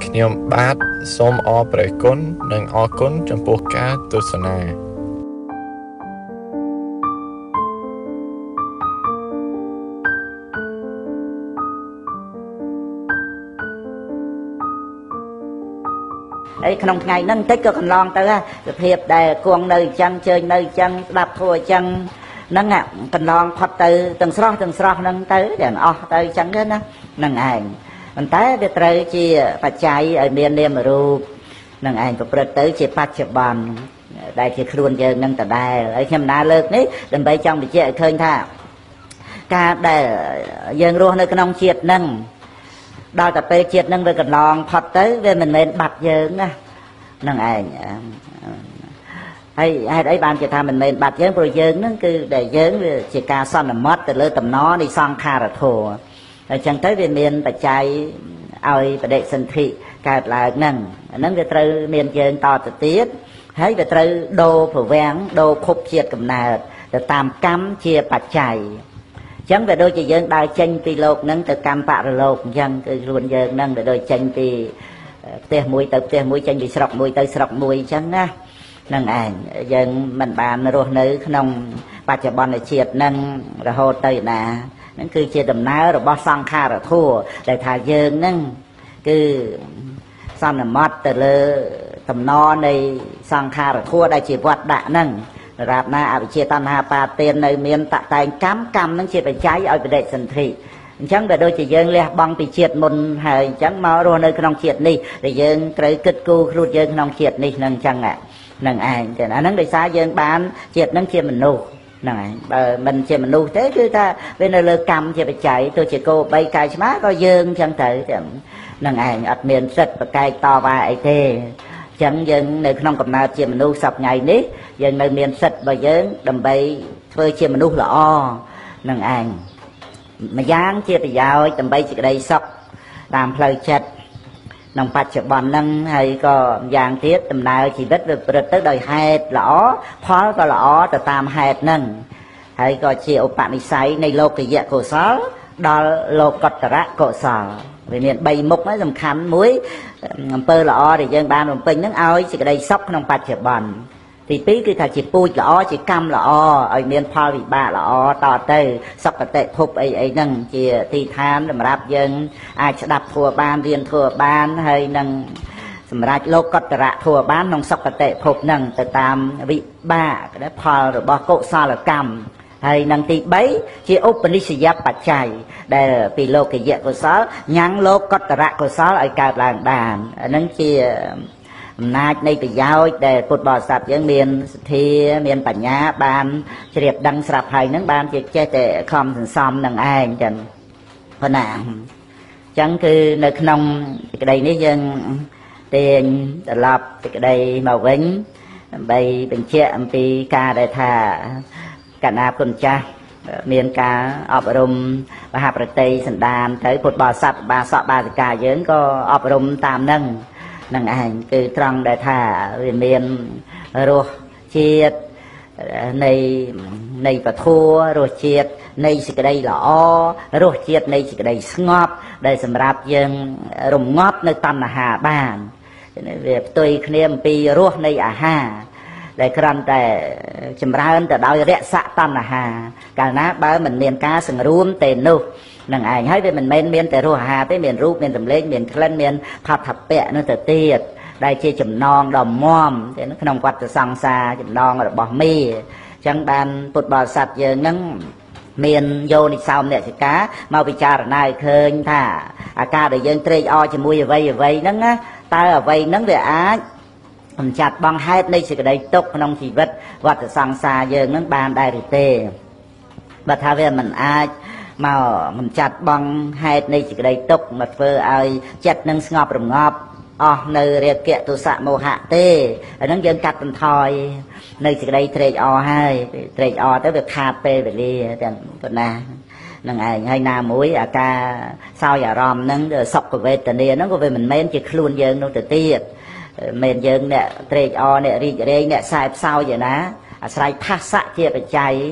ខ្ញុំបាទសូមអរព្រគុណនិងអរគុណចំពោះការទស្សនាអីក្នុងថ្ងៃហ្នឹងតិចក៏កន្លងទៅសភាពដែលគង់នៅអញ្ចឹងជើញនៅអញ្ចឹងស្ដាប់ធัวអញ្ចឹងហ្នឹងកន្លងផុតទៅទាំងស្រស់ហ្នឹងទៅទាំងអស់ទៅអញ្ចឹងណាហ្នឹងឯងប៉ុន្តែវាត្រូវជាបច្ច័យឲ្យមាននាមរូបនឹងឯងប្រព្រឹត្តទៅជាបច្ចុប្បន្នដែលជាខ្លួនយើងនឹងដដែលហើយខ្ញុំណាលើកនេះដើម្បីចង់បញ្ជាក់ឲ្យឃើញថាការដែលយើងរស់នៅក្នុងជាតិនឹងដល់តែពេលជាតិនឹងវាកន្លងផុតទៅវាមិនមែនបាត់យើងណានឹងឯងហើយហេតុអីបានគេថាមិនមែនបាត់យើងព្រោះយើងនឹងគឺដែលយើងវាជាការសន្មត់ទៅលើតំណនៃសង្ខារធម៌ហើយចឹងទៅវាមានបច្ច័យឲ្យបដិសន្ធិកើតឡើងហ្នឹងវាត្រូវមានយើងតទៅទៀតហើយវាត្រូវដូរប្រវាំងដូរភពជាតិកំណើតទៅតាមកម្មជាបច្ច័យអញ្ចឹងវាដូចជាយើងដើរចេញពីលោកហ្នឹងទៅកម្មបរលោកអញ្ចឹងគឺខ្លួនយើងហ្នឹងវាដូចចេញពីផ្ទះមួយទៅផ្ទះមួយចេញពីស្រុកមួយទៅស្រុកមួយអញ្ចឹងណានឹងឯងយើងមិនបានរស់នៅក្នុងបច្ចុប្បន្នជាតិហ្នឹងរហូតទៅណាហ្នឹងគឺជាដំណើររបស់សង្ខារធัวដែលថាយើងហ្នឹងគឺសន្មត់ទៅលើតំណនៃសង្ខារធัวដែលជាវត្តដាក់ហ្នឹងរាបណាអវិជ្ជាតណ្ហាបាទាននៅមានតតែងកម្មហ្នឹងជាបច្ច័យឲ្យបដិសន្ធិអញ្ចឹងវាដូចជាយើងលះបង់ពីជាតិមុនហើយអញ្ចឹងមករស់នៅក្នុងជាតិនេះដែលយើងត្រូវគិតគូរខ្លួនយើងក្នុងជាតិនេះហ្នឹងអញ្ចឹងហ្នឹងឯងចឹងអាហ្នឹងដោយសារយើងបានជាតិហ្នឹងជាមនុស្សហ្នឹងឯងបើមិនជាមនុស្សទេគឺថាវានៅលើកម្មជាបច្ច័យទោះជាគោបីកាយឆ្មាក៏យើងអញ្ចឹងទៅហ្នឹងឯងអត់មានសិទ្ធិប្រកែកតវ៉ាអីទេអញ្ចឹងយើងនៅក្នុងកំណើតជាមនុស្សសប្តាហ៍នេះយើងនៅមានសិទ្ធិរបស់យើងដើម្បីធ្វើជាមនុស្សល្អនឹងឯងម្យ៉ាងជាប្រយោជន៍ដើម្បីសេចក្តីសុខតាមផ្លូវចិត្តក្នុងបច្ចុប្បន្នហ្នឹងហើយក៏ម្យ៉ាងទៀតដំណើរជីវិតវាប្រព្រឹត្តទៅដោយហេតុល្អផលក៏ល្អទៅតាមហេតុហ្នឹងហើយក៏ជាឧបនិស្ស័យនៃលោកយៈកុសលដល់លោកុត្តរៈកុសលវាមាន3មុខហ្នឹងសំខាន់មួយអំពើល្អដែលយើងបានបំពេញហ្នឹងឲ្យសេចក្តីសុខក្នុងបច្ចុប្បន្នទី2គឺថាជាពូជល្អជាកម្មល្អឲ្យមានផលវិបាកល្អតទៅសុគតិភពអីហ្នឹងជាទីឋានសម្រាប់យើងអាចស្ដាប់ធម៌បានរៀនធម៌បានហើយនឹងសម្រាប់លោកុត្តរៈធម៌បានក្នុងសុគតិភពហ្នឹងទៅតាមវិបាកផលរបស់កុសលកម្មហើយនឹងទី3ជាឧបនិស្សយបច្ច័យដែលពីលោកយៈកុសលញ៉ាំងលោកុត្តរៈកុសលឲ្យកើតឡើងបានអានឹងជាអំណាចនៃប្រយោជន៍ដែលពុទ្ធបរិស័ទយើងមានសទ្ធាមានបញ្ញាបានជ្រាបដឹងស្រាប់ហើយនឹងបានជាចេះតែខំសន្សំនឹងឯងចឹងប៉ុណ្ណាអញ្ចឹងគឺនៅក្នុងសេចក្តីនេះយើងទាញត្រឡប់សេចក្តីមកវិញដើម្បីបញ្ជាក់អំពីការដែលថាកណ្ណាគុណចាស់មានការអប់រំមហាប្រតិសន្តានទៅពុទ្ធបរិស័ទបាសកបាសិកាយើងក៏អប់រំតាមនឹងឯងគឺត្រង់ដែលថាវាមានរសជាតិនៃពធរសជាតិនៃសេចក្តីល្អរសជាតិនៃសេចក្តីស្ងប់ដែលសម្រាប់យើងរងាប់នៅតណ្ហាបានវាផ្ទុយគ្នាអំពីរសនៃអាហារដែលគ្រាន់តែចម្រើនទៅដោយរស័កតណ្ហាកាលណាបើមិនមានការសង្រួមទេនោះនឹងឯងហើយវាមិនមែនមានតែរសអាហារទេមានរូបមានសម្លេងមានក្លិនមានផាភៈនោះទៅទៀតដែលជាចំណងដ៏មាំក្នុងវដ្តសង្សារចំណងរបស់មេអញ្ចឹងបានពុទ្ធបរិស័ទយើងនឹងមានយោនិសោមនសិកាមកពិចារណាឲ្យឃើញថាអាការដែលយើងត្រេកអរជាមួយអ្វីហ្នឹងណាតើអ្វីហ្នឹងវាអាចបញ្ចាត់បងហេតុនៃសេចក្តីទុក្ខក្នុងជីវិតវដ្តសង្សារយើងនឹងបានដែរឬទេបើថាវាមិនអាចមកបញ្ចាត់បងហេតុនៃសេចក្តីទុក្ខមកធ្វើឲ្យចិត្តនឹងស្ងប់រងាប់អស់នៅរាគៈទុសៈមោហៈទេអាហ្នឹងយើងកាត់បន្ថយនៅសេចក្តីត្រេកអរហើយត្រេកអរទៅវាខាតពេលវេលាទាំងប៉ុណ្ណានឹងឯងហើយណាមួយអាការសោយអារម្មណ៍ហ្នឹងសុខវេទនាហ្នឹងក៏វាមិនមែនជាខ្លួនយើងនោះទៅទៀតមែនយើងអ្នកត្រេកអរអ្នករីករាយអ្នកខ្សែផ្សោយឯណាអាស្រ័យផាសៈជាបច្ច័យ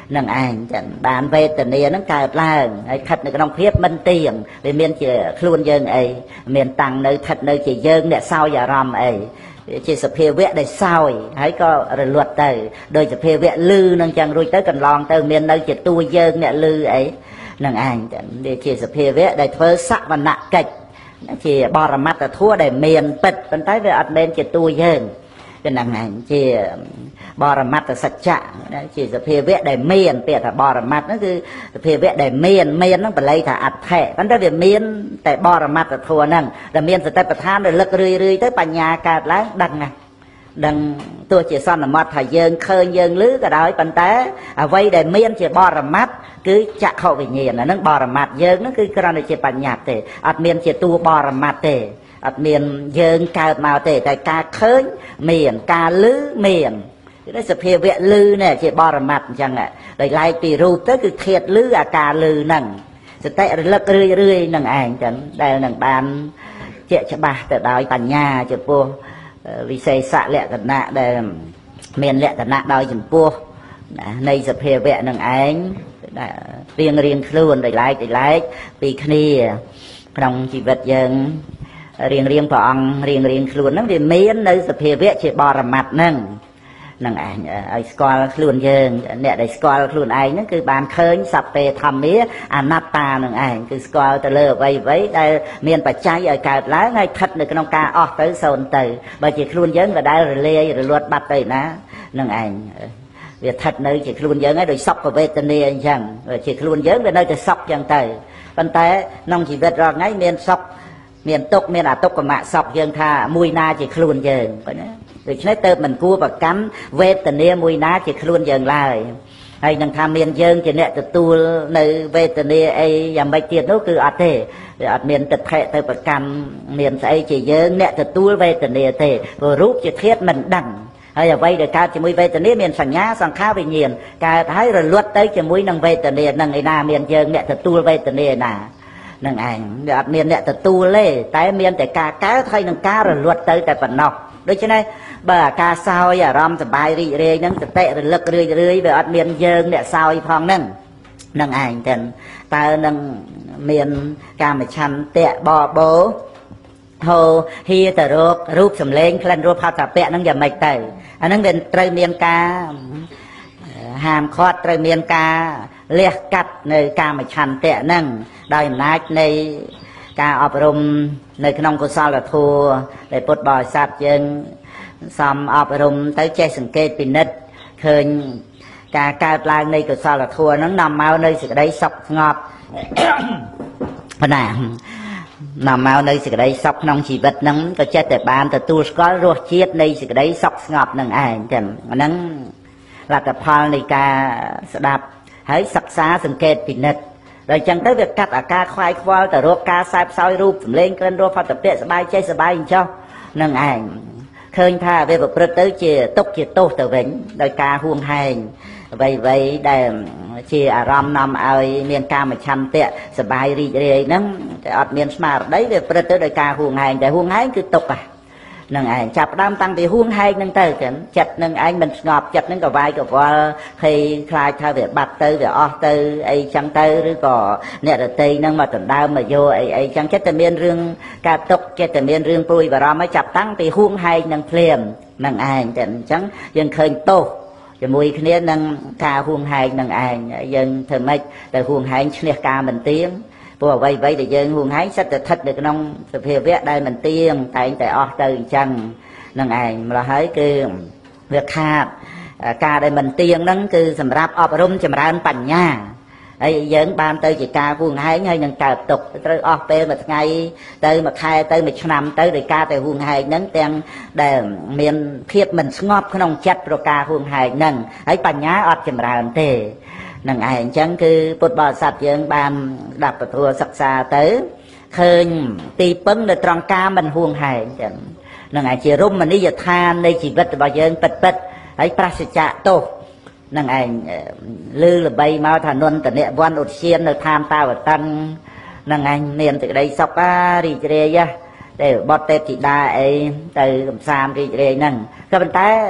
នឹងឯងចឹងបានវេទនាហ្នឹងកើតឡើងហើយស្ថិតនៅក្នុងភាពមិនទៀងវាមានជាខ្លួនយើងអីមានតាំងនៅស្ថិតនៅជាយើងអ្នកសោយអារម្មណ៍អីជាសភាវៈដែលសោយហើយក៏រលត់ទៅដោយសភាវៈលឺនឹងចឹងរួចទៅកន្លងទៅមាននៅជាតួយើងអ្នកលឺអីនឹងឯងចឹងវាជាសភាវៈដែលធ្វើសវនកិច្ចជាបរមត្តធម៌ដែលមានពិតប៉ុន្តែវាអត់មែនជាតួយើងគឺហ្នឹងឯងជាបរមត្តសច្ចៈជាសភាវៈដែលមានពាក្យថាបរមត្តហ្នឹងគឺសភាវៈដែលមានហ្នឹងបល័យថាអត្ថៈប៉ុន្តែវាមានតែបរមត្តធម៌ហ្នឹងដែលមានសតិប្បដ្ឋានរលឹករឿយៗទៅបញ្ញាកើតឡើងដឹងណាដឹងទោះជាសន្មតថាយើងឃើញយើងឮក៏ដោយប៉ុន្តែអ្វីដែលមានជាបរមត្តគឺចក្ខុវិញ្ញាណហ្នឹងបរមត្តយើងហ្នឹងគឺគ្រាន់តែជាបញ្ញត្តិទេអត់មានជាតួបរមត្តទេអត់មានយើងកើតមកទេតែការឃើញមានការឮមានគឺសភាវៈឮនេះជាបរមត្តអញ្ចឹងដោយឡែកពីរូបទៅគឺឃាតឮអាការឮហ្នឹងសតិរលឹករឿយៗនឹងឯងចឹងដែលនឹងបានជាច្បាស់ទៅដោយបញ្ញាចំពោះវិសេសលក្ខណៈដែលមានលក្ខណៈដោយចំពោះនៃសភាវៈនឹងឯងរៀងខ្លួនដោយឡែកពីគ្នាក្នុងជីវិតយើងរៀងព្រះអង្គរៀងខ្លួនហ្នឹងវាមាននៅសភាវៈជាបរមត្តហ្នឹងឯងឲ្យស្គាល់ខ្លួនយើងអ្នកដែលស្គាល់ខ្លួនឯងហ្នឹងគឺបានឃើញសព្វេធម្មាអនត្តានឹងឯងគឺស្គាល់ទៅលើអ្វីដែលមានបច្ច័យឲ្យកើតឡើងហើយស្ថិតនៅក្នុងការអស់ទៅសូន្យទៅបើជាខ្លួនយើងក៏ដែលរលាយរលត់បាត់ទៅណានឹងឯងវាស្ថិតនៅជាខ្លួនយើងហើយដោយសុខវេទនាអញ្ចឹងជាខ្លួនយើងវានៅតែសុខអញ្ចឹងទៅប៉ុន្តែក្នុងជីវិតរាល់ថ្ងៃមានសុខមានទុក្ខមានអទុក្ខមសុខយើងថាមួយណាជាខ្លួនយើងឃើញទេដូច្នេះទៅមិនគួរប្រកាន់វេទនាមួយណាជាខ្លួនយើងឡើយហើយនឹងថាមានយើងជាអ្នកទទួលនៅវេទនាអីយ៉ាងម៉េចទៀតនោះគឺអត់ទេវាអត់មានទិដ្ឋិទៅប្រកាន់មានស្អីជាយើងអ្នកទទួលវេទនាទេព្រោះរូបជាធាតុមិនដឹងហើយអ្វីដែលកើតជាមួយវេទនាមានសញ្ញាសង្ខារវិញ្ញាណកើតហើយរលត់ទៅជាមួយនឹងវេទនានឹងឯណាមានយើងអ្នកទទួលវេទនាណានឹងឯងវាអត់មានអ្នកទទួលទេតែមានតែការកើតហើយនឹងការរលត់ទៅតែប៉ុណ្ណោះដូច្នេះបើអាការសោយអារម្មណ៍សប្បាយរីករាយហ្នឹងសតិរលឹករឿយវាអត់មានយើងអ្នកសោយផងហ្នឹងនឹងឯងទៅតើនឹងមានកាមឆន្ទៈបបោហោហៀតរោគរូបសម្លេងក្លិនរសផតពៈហ្នឹងយ៉ាងម៉េចទៅអាហ្នឹងវាត្រូវមានការហាមឃាត់ត្រូវមានការលះកាត់នៅកាមឆន្ទៈហ្នឹងដោយអំណាចនៃការអប់រំនៅក្នុងកុសលធម៌ដែលពុទ្ធបរិស័ទយើងសំអប់រំទៅចេះសង្កេតពិនិត្យឃើញការកើតឡើងនៃកុសលធម៌ហ្នឹងនាំមកនៅសេចក្តីសុខស្ងប់បណ្ណានាំមកនៅសេចក្តីសុខក្នុងជីវិតហ្នឹងក៏ចេះតែបានទទួលស្គាល់រសជាតិនៃសេចក្តីសុខស្ងប់នឹងឯងចឹងហ្នឹងលទ្ធផលនៃការស្ដាប់ហើយសិក្សាសង្កេតពិនិត្យដល់ចឹងទៅវាកាត់អាការខ្វាយខ្វល់ទៅរកការសែបសោយរូបសម្លេងក្លិនរសផតពៈសบายចេះសบายអញ្ចោះនឹងឯងឃើញថាវាប្រព្រឹត្តទៅជាទុក្ខជាទោសទៅវិញដោយការហួងហែងអ្វីដែលជាអារម្មណ៍នាំឲ្យមានកាមឆន្ទៈសบายរីករាយហ្នឹងតែអត់មានស្មារតីវាប្រព្រឹត្តទៅដោយការហួងហែងតែហួងហែងគឺទុក្ខនឹងឯងចាប់ដើមតាំងពីហួងហែងហ្នឹងទៅចឹងចិត្តនឹងឯងមិនស្ងប់ចិត្តនឹងកវាយកវល់ភ័យខ្លាចថាវាបាត់ទៅវាអស់ទៅអីចឹងទៅឬក៏អ្នករតីនឹងមកដណ្ដើមមកយកអីចឹងចិត្តតែមានរឿងការទុកចិត្តតែមានរឿងព្រួយបារម្ភឲ្យចាប់តាំងពីហួងហែងនឹងភ្លាមនឹងឯងតែអញ្ចឹងយើងឃើញទោសជាមួយគ្នានឹងការហួងហែងនឹងឯងយើងធ្វើម៉េចទៅហួងហែងឈ្នះការមិនទៀងព្រោះអ្វីដែលយើងហួងហែងសិតតែស្ថិតនៅក្នុងសភាវៈដែលមិនទៀងតែងតែអស់ទៅអញ្ចឹងនឹងឯងម្ល៉េះហើយគឺវាខាតការដែលមិនទៀងហ្នឹងគឺសម្រាប់អប់រំចម្រើនបញ្ញាហើយយើងបានទៅជាការហួងហែងហើយនឹងកើតទុកត្រូវអស់ពេលមួយថ្ងៃទៅមួយខែទៅមួយឆ្នាំទៅដោយការតែហួងហែងហ្នឹងទាំងដែលមានភាពមិនស្ងប់ក្នុងចិត្តប្រការហួងហែងហ្នឹងហើយបញ្ញាអត់ចម្រើនទេនឹងឯងអញ្ចឹងគឺពុទ្ធបរិស័ទយើងបានស្ដាប់ពធសិក្សាទៅឃើញទីពឹងនៅត្រង់ការមិនហួងហែងចឹងនឹងឯងជារមណីយដ្ឋាននៃជីវិតរបស់យើងពិតហើយប្រសិទ្ធៈទោសនឹងឯងលឺល្បីមកថានន្តនវ័នឧទ្យាននៅឋានតាវតិននឹងឯងមានសេចក្តីសុខរីករាយតែបតទេពធីតាអីទៅកំសាន្តរីករាយហ្នឹងក៏ប៉ុន្តែ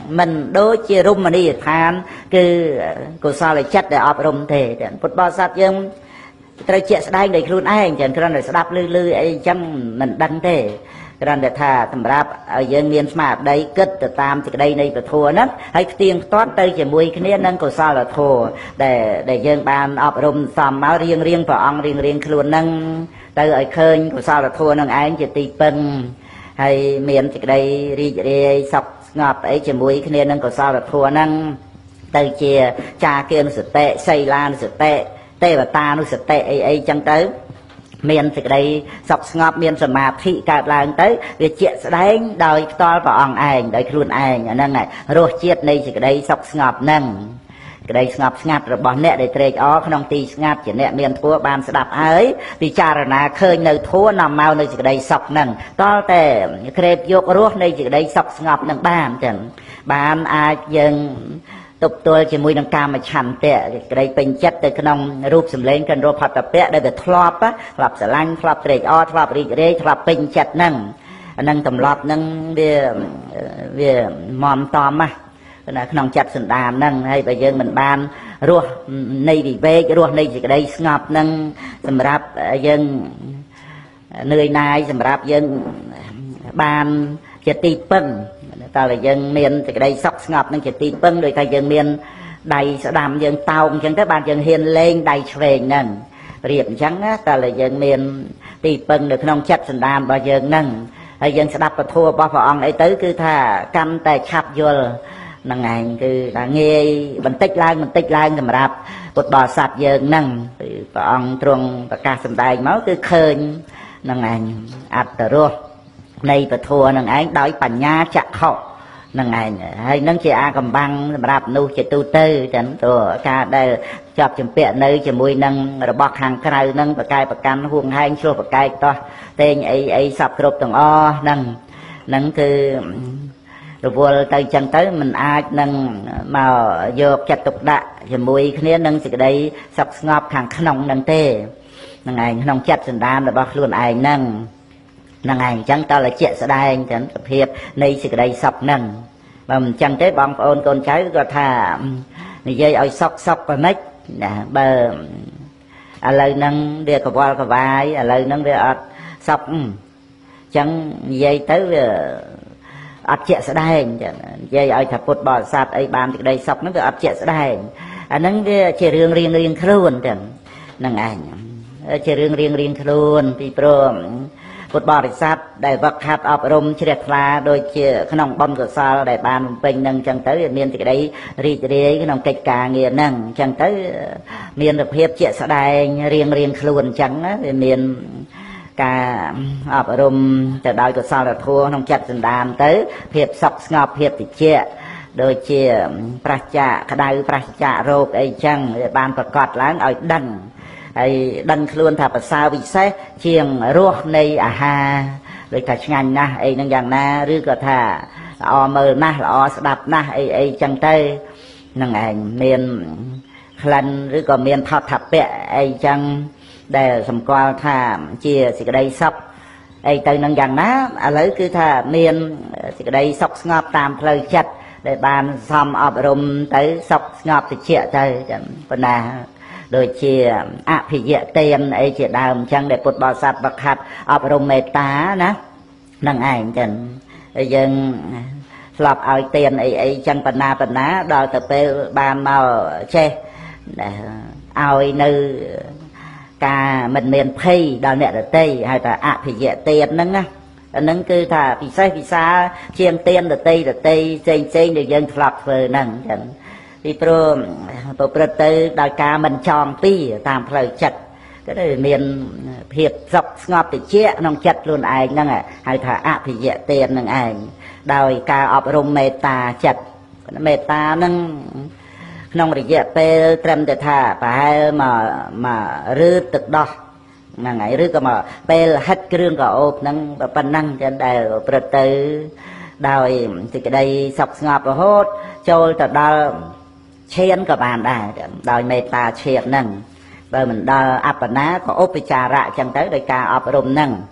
mình đôi chia rung mà đi than cứ của sao lại chất để ọp rung thế phút bao sát dương trời chuyện sẽ đây để luôn ai chẳng cho nên là sẽ đáp lư lư ấy chẳng mình đăng thế cho nên là thà thầm rạp ở dân miền mà đây kết từ tam thì đây này phải thua nát hay tiền toát đây chỉ mùi cái nền của sao là thua để dân ban ọp rung xòm máu riêng riêng và ông riêng riêng luôn nâng từ ở khơi của sao là thua nâng ai chỉ tì pân hay miền thì đây đi sọc ngọt ấy chỉ mũi cái nên có sao là thua năng từ chia cha kia nó sẽ tệ xây la nó sẽ tệ tệ và ta nó sẽ tệ ấy chẳng tới miền thì đây sọc ngọt miền sầm mạp thị cả làng tới việc chuyện sẽ đánh đòi to vào ông ảnh đòi luôn ảnh năng này rồi chết này chỉ đây sọc ngọt năng cái đây ngọt ngạt rồi bỏ nẹt để trade ó không tì ngạt chỉ nẹt miền thua ban sẽ đạp ấy vì cha rồi na khơi nơi thua nằm mau nơi chỉ đây sọc năng to tệ kẹp vô ruột nơi chỉ đây sọc ngọt năng ban chẳng ban ai dân tục tôi chỉ mùi năng cam mà chăn tệ cái đây bình chất từ cái nông rúp sầm lên cần rúp hạt tập tệ đây để thọp á thọp sẽ lanh thọp trade ó thọp đi đây thọp bình chất năng năng tầm lọp năng về mòn tòm á là nông chặt sườn đàm nâng hay bây giờ mình ban ruột này thì về cái ruột này chỉ cái đây ngọt nâng sầm rạp dân nơi này sầm rạp dân ban chỉ tì pân ta là dân miền thì cái đây sọc ngọt nâng chỉ tì pân rồi ta dân miền đầy sẽ đàm dân tàu chẳng tới ban dân hiền lên đầy về nâng riệp trắng á ta là dân miền tì pân được nông chặt sườn đàm bao giờ nâng hay dân sẽ đạp và thua bao phò ông ấy tới cứ thà cam tài chắp vô năng ảnh cứ là nghe mình tích lang thì mà đáp một bò sạt giờ năng và ông trung và ca sầm đài máu cứ khơi năng ảnh ạt rồi này và thua năng ảnh đói bản nha chặt họ năng ảnh hay năng chị a cầm băng mà đáp nu chị tu tư chẳng rồi ca đây chọc chừng bẹ nơi chỉ mùi năng rồi bọc hàng cái năng và cài và can huồng hai xô và cài to tên ấy sập cột tầng o năng cứ rồi vô tay chân tới mình ai nâng mà vô chặt tục đạ rồi mùi kia nâng từ đây sọc ngọt hàng nông nâng tê nâng ảnh nông chặt sườn đam là bác luôn ai nâng ảnh chẳng ta là chuyện sẽ đây chẳng tập hiệp này từ đây sọc nâng mà mình chẳng tới bóng ôn con trái có thà dây ôi sọc và mếch bờ lời nâng đi có qua có vai lời nâng đi sọc chẳng dây tới ấp chẹt sẽ đây dây ở thập phật bò sát ấy bàn từ đây sọc nó cứ ấp chẹt sẽ đây nó chỉ riêng luôn chẳng năng ảnh chỉ riêng luôn thì pro phật bò sát đại vật hạt ấp rôm chỉ đẹp là đôi chỉ cái nòng bom của sao đại bàn bình nâng chẳng tới miền từ đây ri cái nòng kịch cà nghiền nâng chẳng tới miền được hiệp chẹt sẽ đây riêng luôn chẳng miền cả ọp rùm từ đời của sao là thua nông chặt dần đàn tới hiệp sọc ngọp hiệp thì chia đôi chia pracha cái pracha rô ấy chăng ban vật cọt láng ở đằng luôn thà và sao vì xe chiềng ruột này ha rồi cả ngành na ấy năng dạng na rư cả thà o mờ na o đạp na ấy chăng tây năng ảnh miền lần rư còn miền thọ thập bẹ ấy chăng để sầm qua thà chia thì cái đây sọc ấy từ năng dạng ná lấy cứ thà miền thì cái đây sọc ngọt tam lời chặt để bàn xăm ọp rùm tới sọc ngọt thì chia tới phần nào đôi chia phì dẹ tiền ấy chia đàm chăng để bột bò sạt bạc hạt ọp rùm mê tá ná năng ảnh chẳng dân lọp ở tiền ấy chăng phần ná đòi tập bàn màu che ao nơi cả mình miền Tây đào nẹt ở Tây hay là thì dễ tiền nâng á nâng cứ thà vì xa chiên tiền ở Tây trên được dân lọt về nâng thì pro tới đào ca mình tròn pi tam lời chặt cái này miền hiệp dọc ngọt thì chia nông chặt luôn ai nâng à hay là thì dễ tiền nâng ai đào ca ọp rung meta chặt meta nâng nông để dẹp pe trem để thà phải mà rư tực đo là ngày rư có mà pe hết cái rương gạo ốp nâng phần năng trên đều bật từ đòi thì cái đây sọc ngọt và hốt trôi từ đó chen cả bàn đòi mê ta chen nâng bởi mình đo áp ná có ốp trà rạ chẳng tới đời ca ốp rùm nâng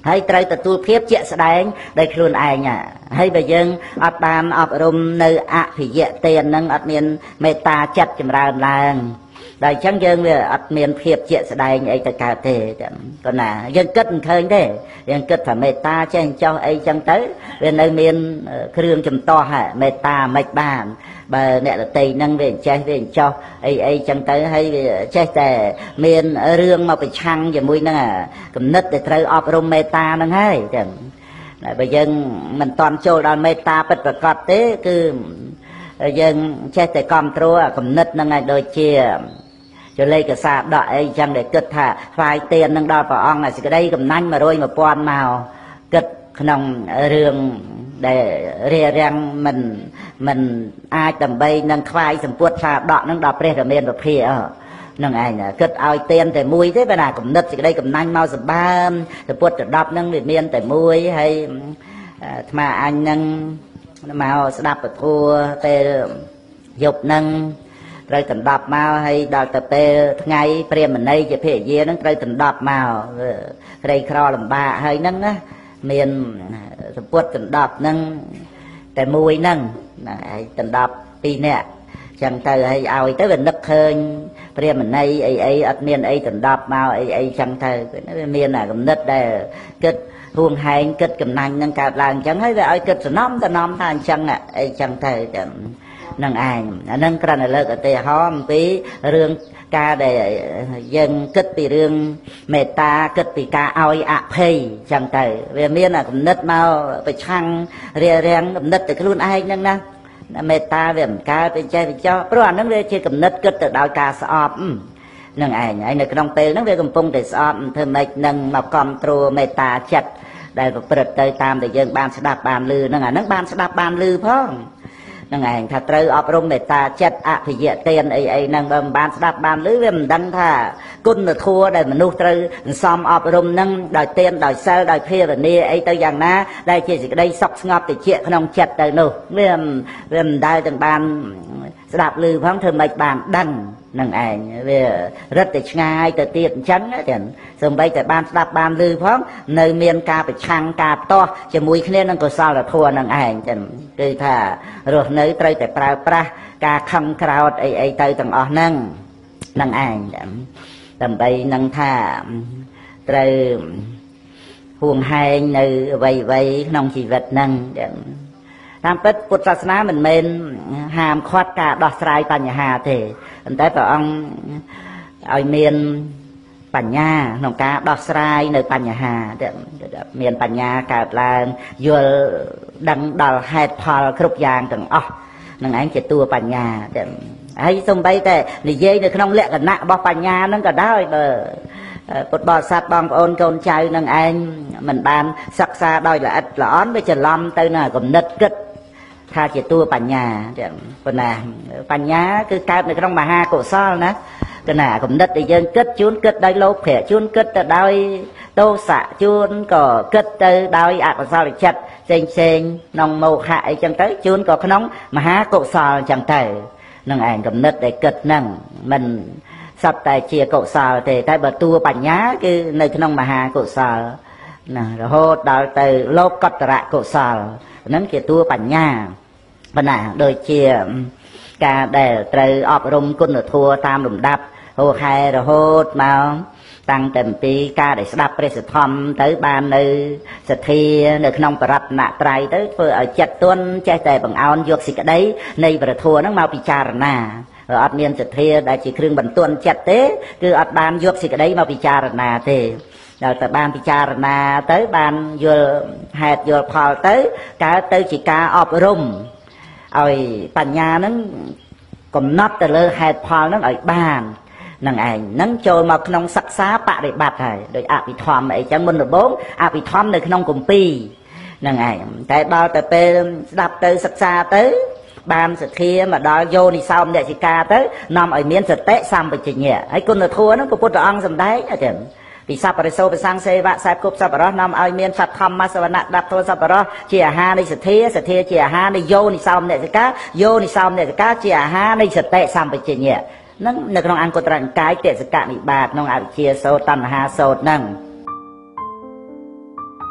ហើយត្រូវទទួលភាពជាក់ស្ដែងដោយខ្លួនឯងហើយបើយើងអត់បានអប់រំនៅអភិយទាននឹងអត់មានមេត្តាចិត្តចម្រើនឡើងដល់អញ្ចឹងយើងវាអត់មានភាពជាក់ស្ដែងអីទៅកើតទេក៏ណាយើងគិតមិនឃើញទេយើងគិតថាមេត្តាចេះចោះអីចឹងទៅវានៅមានគ្រឿងចំទាស់មេត្តាមិនបានបើអ្នកដតីហ្នឹងវាចេះវាចោះអីចឹងទៅហើយវាចេះតែមានរឿងមកប្រឆាំងជាមួយនឹងគំនិតដែលត្រូវអប់រំមេត្តាហ្នឹងហើយចឹងបើយើងមិនតន់ចូលដល់មេត្តាពិតប្រាកដទេគឺយើងចេះតែគ្រប់គ្រងគំនិតហ្នឹងឲ្យដូចជាចលេខកសាដកអីចឹងដែលគិតថាថ្វាយទាននឹងដល់ព្រះអង្គសេចក្តីកំណាញ់100 1000មកគិតក្នុងរឿងដែលរារាំងមិនអាចដើម្បីនឹងថ្វាយសម្ពុតសាដកនឹងដល់ព្រះរាមាវិភានឹងឯងគិតឲ្យទានតែមួយទេបើណាគំនិតសេចក្តីកំណាញ់មកសម្បើមសម្ពុតទៅ10នឹងវាមានតែមួយហើយអាត្មាអញនឹងមកស្ដាប់ពធពេលយប់នឹងត្រូវដណ្ដប់មកហើយដល់ទៅពេលថ្ងៃព្រាហ្មណីជាភរិយានឹងត្រូវដណ្ដប់មកក្រីក្រលំបាកហើយហ្នឹងណាមានសម្ពុតដណ្ដប់នឹងតែមួយហ្នឹងហើយដណ្ដប់2នាក់ចឹងទៅហើយឲ្យទៅវានឹកឃើញព្រាហ្មណីអីអត់មានអីដណ្ដប់មកអីចឹងទៅវាមានគំនិតដែលគិតហួងហែងគិតកំណាញ់នឹងកើតឡើងចឹងហើយវាឲ្យគិតសំណំថាអញ្ចឹងអីចឹងទៅនឹងឯងអានឹងគ្រាន់តែលើកឧទាហរណ៍អំពីរឿងការដែលយើងគិតពីរឿងមេត្តាគិតពីការឲ្យអភ័យចឹងទៅវាមានគំនិតមកប្រឆាំងរារាំងគំនិតទៅខ្លួនឯងហ្នឹងណាមេត្តាវាមិនកើតទៅចេះទៅចោះព្រោះអាហ្នឹងវាជាគំនិតគិតទៅដោយការស្អប់នឹងឯងហើយនៅក្នុងពេលហ្នឹងវាកំពុងតែស្អប់ធ្វើម៉េចនឹងមកគ្រប់គ្រងមេត្តាចិត្តដែលប្រព្រឹត្តទៅតាមដែលយើងបានស្ដាប់បានឮហ្នឹងអាហ្នឹងបានស្ដាប់បានឮផងនឹងឯងថាត្រូវអប់រំមេត្តាចិត្តអភិយទានអីហ្នឹងបើមិនបានស្ដាប់បានឮវាមិនដឹងថាគុណធម៌ដែលមនុស្សត្រូវសន្សំអប់រំហ្នឹងដោយទានដោយសិលដោយភាវនាអីទៅយ៉ាងណាដែលជាសេចក្តីសុខស្ងប់តិចក្នុងចិត្តទៅនោះវាមិនដែលទាំងបានស្ដាប់ឮផងធ្វើម៉េចបានដឹងនឹងឯងវារឹតតែឆ្ងាយទៅទៀតអញ្ចឹងទៀតសូម្បីតែបានស្ដាប់បានឮផងនៅមានការប្រឆាំងការផ្ទាស់ជាមួយគ្នានឹងកុសលធម៌នឹងឯងចឹងគឺថារស់នៅត្រូវតែប្រើប្រាស់ការខឹងក្រោធអីទៅទាំងអស់ហ្នឹងនឹងឯងដើម្បីនឹងថាត្រូវហួងហែងនៅអ្វីក្នុងជីវិតហ្នឹងតាមពិតពុទ្ធសាសនាមិនមែនហាមឃាត់ការដោះស្រាយបញ្ហាទេប៉ុន្តែព្រះអង្គឲ្យមានបញ្ញាក្នុងការដោះស្រាយនៅបញ្ហាមានបញ្ញាកើតឡើងយល់ដឹងដល់ហេតុផលគ្រប់យ៉ាងទាំងអស់នឹងឯងជាតួបញ្ញាហើយសូម្បីតែនិយាយនៅក្នុងលក្ខណៈរបស់បញ្ញាហ្នឹងក៏ដោយបើពុទ្ធបរិស័ទបងប្អូនកូនចៅនឹងឯងមិនបានសិក្សាដោយល្អិតល្អន់វាច្រឡំទៅនឹងគំនិតគិតថាជាតួបញ្ញាចឹងប៉ុន្តែបញ្ញាគឺកើតនៅក្នុងមហាកុសលណាគណៈគំនិតដែលយើងគិតជួនគិតដោយលោភៈជួនគិតទៅដោយទោសៈជួនក៏គិតទៅដោយអកុសលចិត្តផ្សេងក្នុងមោហៈអីចឹងទៅជួនក៏ក្នុងមហាកុសលចឹងទៅនឹងឯងគំនិតដែលគិតហ្នឹងមិនសត្វតែជាកុសលទេតែបើតួបញ្ញាគឺនៅក្នុងមហាកុសលណារហូតដល់ទៅលោកកតរៈកុសលហ្នឹងជាតួបញ្ញាប៉ុន្តែដូចជាការដែលត្រូវអប់រំគុណធម៌តាមលំដាប់ហូរហែរហូតមកតាំងតែអំពីការដែលស្ដាប់ព្រះសទ្ធំទៅបាននៅសទ្ធានៅក្នុងបរតនត្រ័យទៅធ្វើឲ្យចិត្តទន់ចេះតែបង្អោនយកសេចក្តីនៃព្រះធម៌ហ្នឹងមកពិចារណាអត់មានសទ្ធាដែលជាគ្រឿងបន្ទន់ចិត្តទេគឺអត់បានយកសេចក្តីមកពិចារណាទេដល់តែបានពិចារណាទៅបានយល់ហេតុយល់ផលទៅកើតទៅជាការអប់រំឲ្យបញ្ញាហ្នឹងកំណត់ទៅលើហេតុផលហ្នឹងឲ្យបាននឹងឯងហ្នឹងចូលមកក្នុងសិក្សាបរិបត្តិហើយដោយអភិធម្មអីចឹងមុនដំបូងអភិធម្មនៅក្នុងគម្ពីរនឹងឯងតែដល់ទៅពេលស្ដាប់ទៅសិក្សាទៅបានសទ្ធាមកដល់យោនិសោមនសិកាទៅនាំឲ្យមានសតិសម្បជញ្ញៈហើយគុណធម៌ហ្នឹងព្រះពុទ្ធអង្គសម្ដែងចឹងពីសពរិសោប្រសង្សេវៈខ្សែគប់សពរោះនាំឲ្យមានសត្វធម្មសវណៈដាប់ធម៌សពរោះជាអាហារនៃសទ្ធាសទ្ធាជាអាហារនៃយោនិសោមនសិកាយោនិសោមនសិកាជាអាហារនៃសតិសម្បជញ្ញៈហ្នឹងនៅក្នុងអង្គត្រនិកាយទស្សកនិបាតក្នុងអវិជ្ជាសោតតណ្ហាសោតហ្នឹង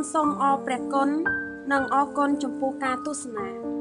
សូមអរព្រះគុណនិងអរគុណចំពោះការទស្សនា